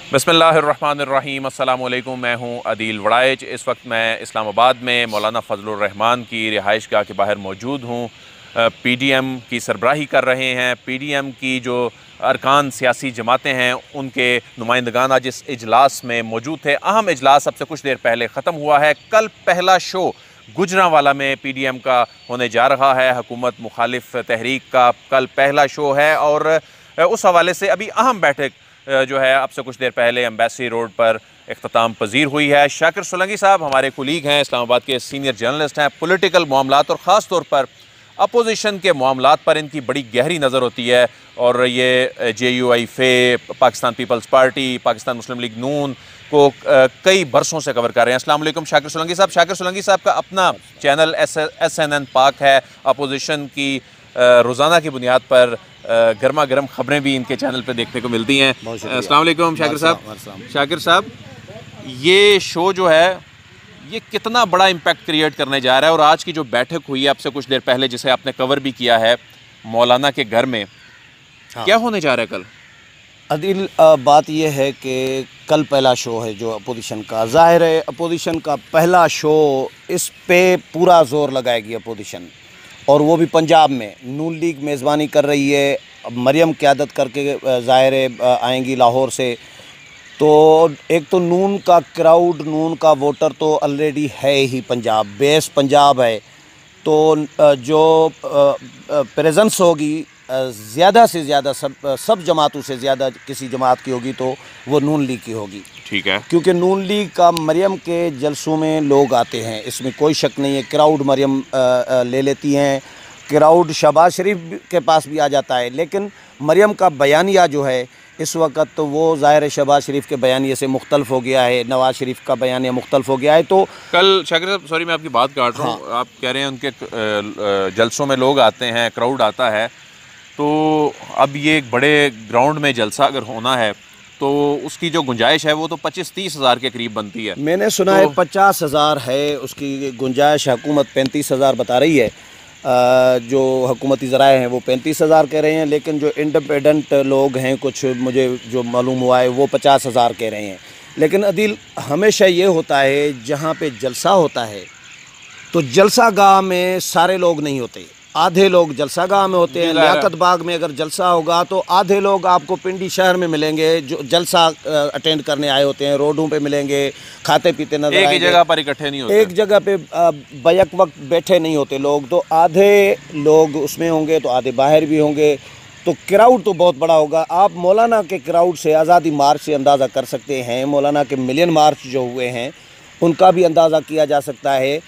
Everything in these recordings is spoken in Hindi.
बिस्मिल्लाहिर्रहमानिर्रहीम। अस्सलाम वालेकुम। मैं हूं अदील वड़ाइच। इस वक्त मैं इस्लामाबाद में मौलाना फजलुर रहमान की रिहाइशगाह के बाहर मौजूद हूं। पीडीएम की सरबराही कर रहे हैं। पीडीएम की जो अरकान सियासी जमातें हैं उनके नुमाइंदगान आज इस इजलास में मौजूद थे। अहम इजलास अब से कुछ देर पहले ख़त्म हुआ है। कल पहला शो गुजरांवाला में पीडीएम का होने जा रहा है। हुकूमत मुखालिफ तहरीक का कल पहला शो है और उस हवाले से अभी अहम बैठक जो है अब से कुछ देर पहले एम्बेसी रोड पर इख्तिताम पजीर हुई है। शाकिर सोलंकी साहब हमारे कुलीग हैं, इस्लामाबाद के सीनियर जर्नलिस्ट हैं। पॉलिटिकल मामलात और ख़ास तौर पर अपोजिशन के मामलात पर इनकी बड़ी गहरी नज़र होती है और ये JUI-FE, Pakistan Peoples Party, Pakistan Muslim League Noon को कई बरसों से कवर कर रहे हैं। अस्सलाम वालेकुम शाकिर सोलंकी साहब। शाकिर सोलंकी साहब का अपना चैनल SNN पाक है। अपोजिशन की रोज़ाना की बुनियाद पर गर्मा गर्म खबरें भी इनके चैनल पे देखने को मिलती हैं। अस्सलाम वालेकुम शाकिर साहब। शाकिर साहब, ये शो जो है ये कितना बड़ा इम्पैक्ट क्रिएट करने जा रहा है और आज की जो बैठक हुई है अब से कुछ देर पहले जिसे आपने कवर भी किया है मौलाना के घर में, क्या होने जा रहा है कल? अदिल, बात यह है कि कल पहला शो है जो अपोजिशन का। ज़ाहिर है अपोजिशन का पहला शो, इस पे पूरा जोर लगाएगी अपोजिशन, और वो भी पंजाब में। नून लीग मेज़बानी कर रही है। मरियम क़यादत करके ज़ाहिर है आएंगी लाहौर से। तो एक तो नून का क्राउड, नून का वोटर तो ऑलरेडी है ही, पंजाब बेस पंजाब है। तो जो प्रेजेंस होगी ज़्यादा से ज़्यादा सब जमातों से ज़्यादा किसी जमात की होगी तो वो नून लीग की होगी। ठीक है, क्योंकि नून लीग का मरियम के जलसों में लोग आते हैं, इसमें कोई शक नहीं है। क्राउड मरियम ले लेती हैं, क्राउड शहबाज शरीफ के पास भी आ जाता है। लेकिन मरियम का बयानिया जो है इस वक्त तो वो ज़ाहिर शहबाज शरीफ के बयानिए से मुख्तलिफ हो गया है, नवाज़ शरीफ का बयानिया मुख्तलिफ हो गया है। तो कल शाकिर साहब, सॉरी मैं आपकी बात काट रहा हूँ, आप कह रहे हैं उनके जलसों में लोग आते हैं, क्राउड आता है। तो अब ये एक बड़े ग्राउंड में जलसा अगर होना है तो उसकी जो गुंजाइश है वो तो 25-30 हज़ार के करीब बनती है। मैंने सुना है 50,000 है उसकी गुंजाइश, हुकूमत 35,000 बता रही है। जो हुकूमती ज़राए हैं वो 35,000 कह रहे हैं, लेकिन जो इंडिपेंडेंट लोग हैं कुछ मुझे जो मालूम हुआ है वो 50,000 कह रहे हैं। लेकिन अदील, हमेशा ये होता है जहाँ पे जलसा होता है तो जलसा गाह में सारे लोग नहीं होते, आधे लोग जलसा गाह में होते हैं। लियाकत बाग में अगर जलसा होगा तो आधे लोग आपको पिंडी शहर में मिलेंगे जो जलसा अटेंड करने आए होते हैं, रोडों पे मिलेंगे, खाते पीते नजर आएंगे। एक ही जगह पर इकट्ठे नहीं होते, एक जगह पे बैक वक्त बैठे नहीं होते लोग। तो आधे लोग उसमें होंगे तो आधे बाहर भी होंगे। तो क्राउड तो बहुत बड़ा होगा। आप मौलाना के क्राउड से, आज़ादी मार्च से अंदाज़ा कर सकते हैं। मौलाना के मिलियन मार्च जो हुए हैं उनका भी अंदाज़ा किया जा सकता है।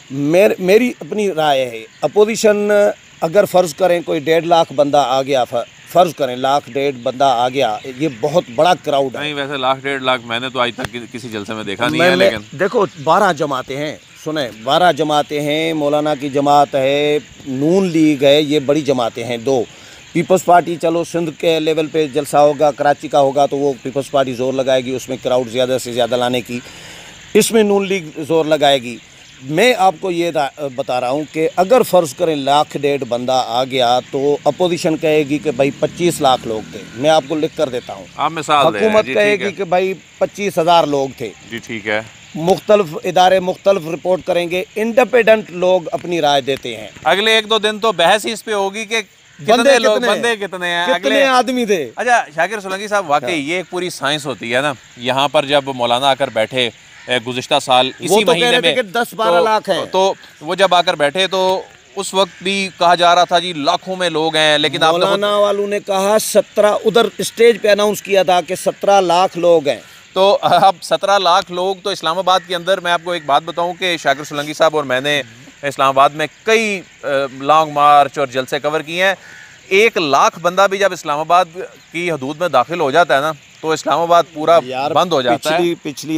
मेरी अपनी राय है, अपोजिशन अगर फ़र्ज़ करें कोई 1.5 लाख बंदा आ गया, फ़र्ज़ करें 1.5 लाख बंदा आ गया, ये बहुत बड़ा क्राउड है। नहीं, वैसे 1.5 लाख मैंने तो आज तक किसी जलसे में देखा नहीं है। लेकिन देखो 12 जमातें हैं, सुने 12 जमातें हैं। मौलाना की जमात है, नून लीग है, ये बड़ी जमातें हैं। 2 पीपल्स पार्टी, चलो सिंध के लेवल पे जलसा होगा, कराची का होगा तो वो पीपल्स पार्टी ज़ोर लगाएगी उसमें क्राउड ज़्यादा से ज़्यादा लाने की, इसमें नून लीग ज़ोर लगाएगी। मैं आपको ये बता रहा हूँ कि अगर फ़र्ज़ करें 1.5 लाख बंदा आ गया तो अपोजिशन कहेगी कि भाई 25 लाख लोग थे। मैं आपको लिख कर देता हूँ, आप मिसाल हुकूमत कहेगी कि भाई 25,000 लोग थे। जी ठीक है, मुख्तलिफ इदारे मुख्तलिफ रिपोर्ट करेंगे, इंडिपेंडेंट लोग अपनी राय देते हैं। अगले 1-2 दिन तो बहस ही इस पे होगी कि बंदे कितने हैं, कितने आदमी थे। अच्छा शाकिर सोलंकी साहब, वाकई ये एक पूरी साइंस होती है ना। यहाँ पर जब मौलाना आकर बैठे गुज़िश्ता साल इसी तो महीने में 10-12 लाख हैं, तो वो जब आकर बैठे तो उस वक्त भी कहा जा रहा था जी लाखों में लोग हैं। लेकिन मौलाना वालों ने कहा 17, उधर स्टेज पे अनाउंस किया था कि 17 लाख लोग हैं। तो अब 17 लाख लोग तो इस्लामाबाद के अंदर, मैं आपको एक बात बताऊं कि शाकिर सोलंकी साहब और मैंने इस्लामाबाद में कई लॉन्ग मार्च और जलसे कवर किए हैं। 1 लाख बंदा भी जब इस्लामाबाद की हदूद में दाखिल हो जाता है ना तो इस्लामाबाद पूरा बंद हो जाता है। पिछली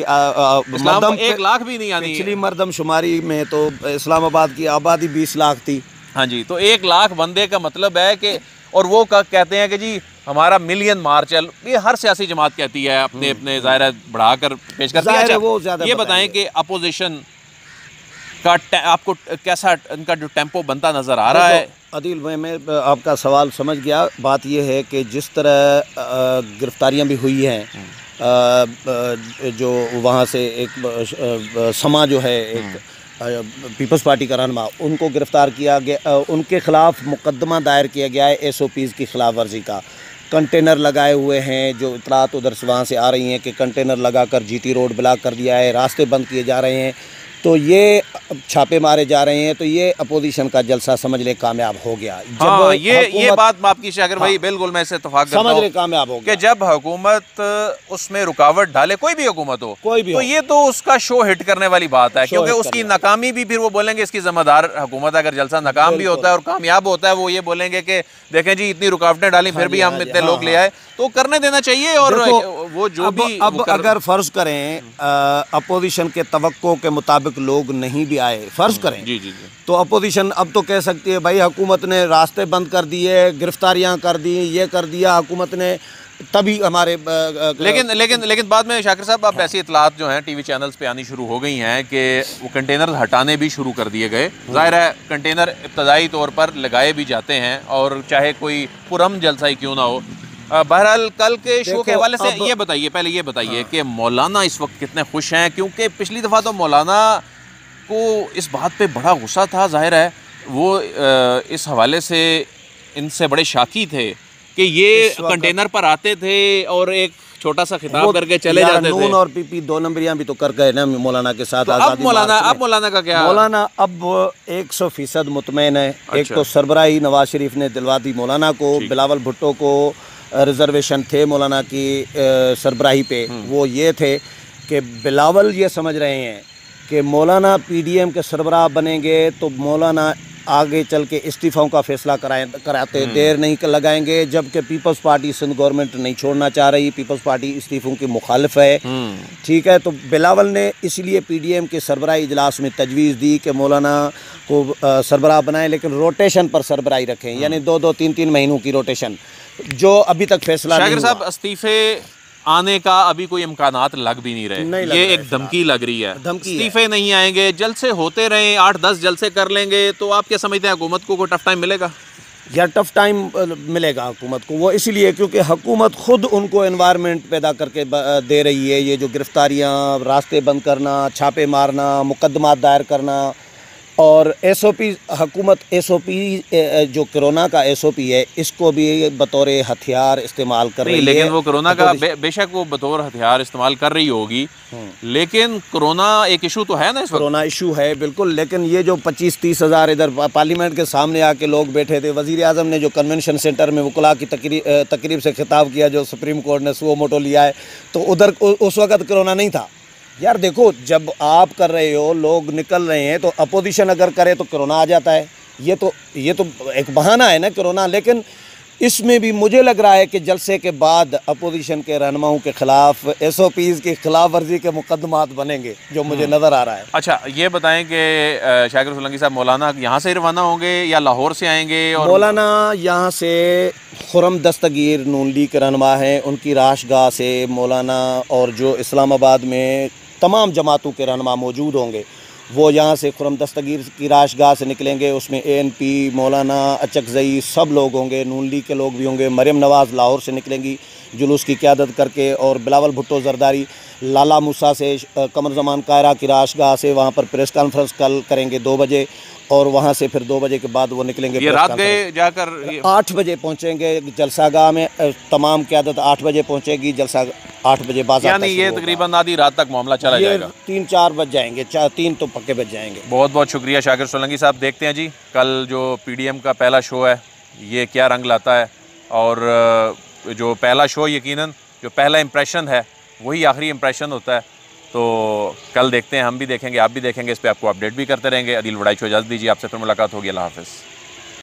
1 लाख भी नहीं आनी, पिछली मरदमशुमारी में तो इस्लामाबाद की आबादी 20 लाख थी। हाँ जी, तो 1 लाख बंदे का मतलब है कि, और वो कहते हैं कि जी हमारा मिलियन मार्च है। ये हर सियासी जमात कहती है, अपने अपने ज़ाहिर बढ़ाकर पेश करती है। वो ज़्यादा ये बताएं कि अपोजिशन का आपको कैसा इनका जो टेम्पो बनता नज़र आ रहा है? अदील, मैं आपका सवाल समझ गया। बात यह है कि जिस तरह गिरफ्तारियां भी हुई हैं जो वहाँ से एक समा जो है एक पीपल्स पार्टी का रहनुमा, उनको गिरफ़्तार किया गया। उनके ख़िलाफ़ मुकदमा दायर किया गया है SOPs की ख़िलाफ़ वर्जी का। कंटेनर लगाए हुए हैं, जो इतलात उधर से वहाँ से आ रही हैं कि कंटेनर लगाकर GT रोड ब्लॉक कर दिया है, रास्ते बंद किए जा रहे हैं, तो ये छापे मारे जा रहे हैं। तो ये अपोजिशन का जलसा समझ ले कामयाब हो गया। हाँ, ये बात माफ की शाकिर भाई, बिल्कुल मैं इससे इत्तेफाक करता हूं, समझ ले कामयाब हो गया कि जब हुकूमत उसमें रुकावट डाले, कोई भी हुकूमत हो, कोई भी तो हो, ये तो उसका शो हिट करने वाली बात है, क्योंकि उसकी नाकामी भी फिर वो बोलेंगे इसकी जिम्मेदार हुकूमत। अगर जलसा नाकाम भी होता है और कामयाब होता है, वो ये बोलेंगे कि देखें जी इतनी रुकावटें डाली फिर भी हम इतने लोग ले आए, तो करने देना चाहिए। और वो जो भी अब अगर फ़र्ज़ करें अपोजिशन के तवक्को के मुताबिक लोग नहीं भी आए, फ़र्ज़ करें, जी जी जी, तो अपोजिशन अब तो कह सकती है भाई हुकूमत ने रास्ते बंद कर दिए, गिरफ्तारियां कर दी, ये कर दिया हुकूमत ने, तभी हमारे लेकिन बाद में शाकिर साहब अब ऐसी इतलात जो हैं टीवी चैनल्स पे आनी शुरू हो गई हैं कि वो कंटेनर हटाने भी शुरू कर दिए गए। ज़ाहिर है कंटेनर इब्तदाई तौर पर लगाए भी जाते हैं, और चाहे कोई पुरम जलसा ही क्यों ना हो। बहरहाल कल के शो के हवाले से ये बताइए, पहले ये बताइए कि मौलाना इस वक्त कितने खुश हैं, क्योंकि पिछली दफ़ा तो मौलाना को इस बात पे बड़ा गुस्सा था। जाहिर है वो इस हवाले से इनसे बड़े शाकी थे कि ये कंटेनर पर आते थे और एक छोटा सा खिताब करके चले जाते थे। नून और PP 2 नंबरियां भी तो कर गए ना मौलाना के साथ। तो अब मौलाना का क्या? मौलाना अब 100% मुतमईन है। एक तो सरबराही नवाज शरीफ ने दिलवा दी मौलाना को, बिलावल भुट्टो को रिजर्वेशन थे मौलाना की सरबराही पे, वो ये थे कि बिलावल ये समझ रहे हैं कि मौलाना PDM के सरबराह बनेंगे तो मौलाना आगे चल के इस्तीफ़ाओं का फैसला कराते देर नहीं लगाएंगे, जबकि पीपल्स पार्टी सिंध गवर्नमेंट नहीं छोड़ना चाह रही, पीपल्स पार्टी इस्तीफ़ों की मुखालिफ है। ठीक है, तो बिलावल ने इसलिए PDM के सरबराही इजलास में तजवीज़ दी कि मौलाना को सरबराह बनाएं, लेकिन रोटेशन पर सरबराही रखें, यानी 2-2, 3-3 महीनों की रोटेशन, जो अभी तक फैसला नहीं हुआ। शाकिर साहब, इस्तीफ़े आने का अभी कोई इम्कानात लग भी नहीं रहे, ये एक धमकी लग रही है। इस्तीफे नहीं आएंगे, जलसे होते रहे, 8-10 जलसे कर लेंगे, तो आप क्या समझते हैं हुकूमत को कोई टफ टाइम मिलेगा? या टफ टाइम मिलेगा हुकूमत को, वो इसलिए क्योंकि हुकूमत खुद उनको एनवायरनमेंट पैदा करके दे रही है। ये जो गिरफ्तारियाँ, रास्ते बंद करना, छापे मारना, मुकदमा दायर करना, और SOP हुकूमत SOP जो कोरोना का SOP है इसको भी बतौर हथियार इस्तेमाल कर रही है। लेकिन वो कोरोना का बेशक वो बतौर हथियार इस्तेमाल कर रही होगी, लेकिन कोरोना एक इशू तो है ना, इस वक्त कोरोना इशू है बिल्कुल। लेकिन ये जो 25-30 हज़ार इधर पार्लियामेंट के सामने आके लोग बैठे थे, वज़ीर आज़म ने जो कन्वेंशन सेंटर में वकला की तकरीब से खिताब किया, जो सुप्रीम कोर्ट ने सुओ मोटो लिया है, तो उधर उस वक़्त कोरोना नहीं था। यार देखो, जब आप कर रहे हो, लोग निकल रहे हैं, तो अपोजिशन अगर करे तो कोरोना आ जाता है। ये तो एक बहाना है ना कोरोना। लेकिन इसमें भी मुझे लग रहा है कि जलसे के बाद अपोजिशन के रहनुमाओं के ख़िलाफ़ SOPs की खिलाफ वर्जी के मुकदमात बनेंगे, जो मुझे नज़र आ रहा है। अच्छा, ये बताएं कि शाकिर सोलंकी साहब मौलाना यहाँ से रवाना होंगे या लाहौर से आएंगे? और मौलाना यहाँ से खुरम दस्तगीर नून लीग के रहनुमा हैं, उनकी राशगाह से मौलाना और जो इस्लामाबाद में तमाम जमातों के रहनुमा मौजूद होंगे, वो यहाँ से खुरम दस्तगीर की राशगाह से निकलेंगे। उसमें ANP, मौलाना अचकज़ई सब लोग होंगे, नून लीग के लोग भी होंगे। मरियम नवाज़ लाहौर से निकलेंगी जुलूस की क़यादत करके, और बिलावल भुट्टो जरदारी लाला मूसा से कमर ज़मान कायरा की राशगाह से वहाँ पर प्रेस कॉन्फ्रेंस कल करेंगे 2 बजे, और वहाँ से फिर 2 बजे के बाद वो निकलेंगे। ये रात गए जाकर 8 बजे पहुँचेंगे जलसागाह में। तमाम क़यादत 8 बजे पहुँचेगी, जलसा 8 बजे बाज़ार, यानी ये तकरीबन आधी रात तक मामला चला जाएगा। 3-4 बज जाएंगे, 3 तो पक्के बज जाएंगे। बहुत बहुत शुक्रिया शाकिर सोलंकी साहब। देखते हैं जी कल जो PDM का पहला शो है ये क्या रंग लाता है, और जो पहला शो यकीनन जो पहला इम्प्रेशन है वही आखिरी इम्प्रेशन होता है। तो कल देखते हैं, हम भी देखेंगे, आप भी देखेंगे, इस पर आपको अपडेट भी करते रहेंगे। अदील वड़ाई को इजाज़त दीजिए, आपसे फिर मुलाकात होगी। अल्लाह हाफ़िज़।